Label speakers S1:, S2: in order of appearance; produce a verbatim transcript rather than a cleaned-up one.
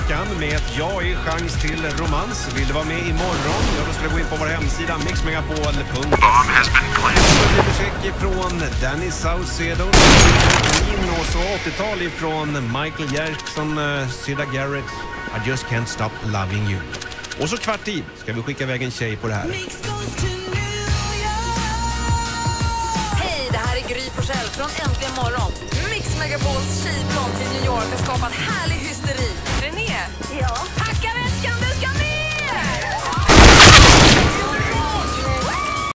S1: veckan med ett ja i chans till romans. Vill du vara med imorgon? Ja, då ska du gå in på vår hemsida mix megapol punkt se. Besök ifrån Danny Saucedo och så åttiotal ifrån Michael Jackson, uh, Sida Garrett, I just can't stop loving you. Och så kvart i ska vi skicka iväg en tjej på det här.
S2: Hej, det här är Gry Forssell från Äntligen morgon. Mix Megapols tjejplan till New York har skapat härlig hysteri. René?
S3: Ja?